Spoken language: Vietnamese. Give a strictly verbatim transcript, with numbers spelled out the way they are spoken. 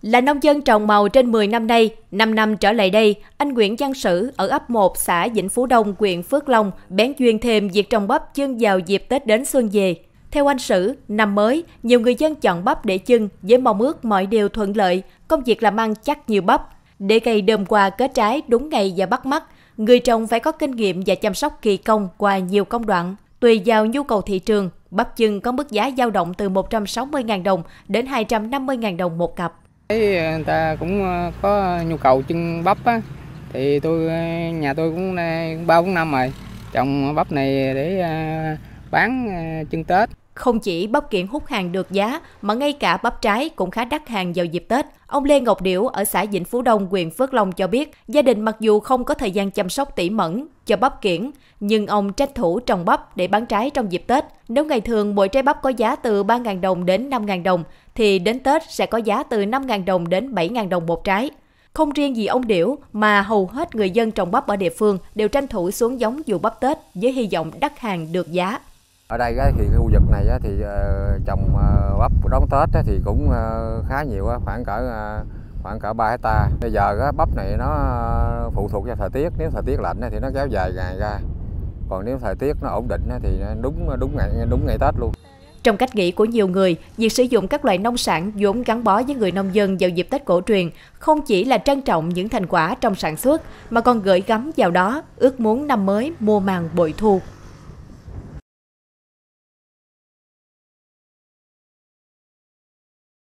Là nông dân trồng màu trên mười năm nay, năm năm trở lại đây, anh Nguyễn Văn Sử ở ấp một xã Vĩnh Phú Đông, huyện Phước Long bén duyên thêm việc trồng bắp chưng vào dịp Tết đến xuân về. Theo anh Sử, năm mới, nhiều người dân chọn bắp để chưng với mong ước mọi điều thuận lợi, công việc làm ăn chắc như bắp. Để cây đơm qua kết trái đúng ngày và bắt mắt, người trồng phải có kinh nghiệm và chăm sóc kỳ công qua nhiều công đoạn. Tùy vào nhu cầu thị trường, bắp chưng có mức giá dao động từ một trăm sáu mươi nghìn đồng đến hai trăm năm mươi nghìn đồng một cặp. Người ta cũng có nhu cầu chưng bắp á, thì tôi nhà tôi cũng ba bốn năm rồi trồng bắp này để bán chưng Tết. Không chỉ bắp kiểng hút hàng được giá, mà ngay cả bắp trái cũng khá đắt hàng vào dịp Tết. Ông Lê Ngọc Điểu ở xã Vĩnh Phú Đông, huyện Phước Long cho biết, gia đình mặc dù không có thời gian chăm sóc tỉ mẩn cho bắp kiểng, nhưng ông tranh thủ trồng bắp để bán trái trong dịp Tết. Nếu ngày thường mỗi trái bắp có giá từ ba nghìn đồng đến năm nghìn đồng, thì đến Tết sẽ có giá từ năm nghìn đồng đến bảy nghìn đồng một trái. Không riêng gì ông Điểu, mà hầu hết người dân trồng bắp ở địa phương đều tranh thủ xuống giống vụ bắp Tết với hy vọng đắt hàng được giá. Ở đây thì khu vực này thì trồng bắp đón Tết thì cũng khá nhiều, khoảng cỡ khoảng cỡ ba hecta. Bây giờ bắp này nó phụ thuộc vào thời tiết, nếu thời tiết lạnh thì nó kéo dài ngày ra, còn nếu thời tiết nó ổn định thì đúng đúng ngày đúng ngày Tết luôn. Trong cách nghĩ của nhiều người, việc sử dụng các loại nông sản vốn gắn bó với người nông dân vào dịp Tết cổ truyền không chỉ là trân trọng những thành quả trong sản xuất, mà còn gửi gắm vào đó ước muốn năm mới mùa màng bội thu.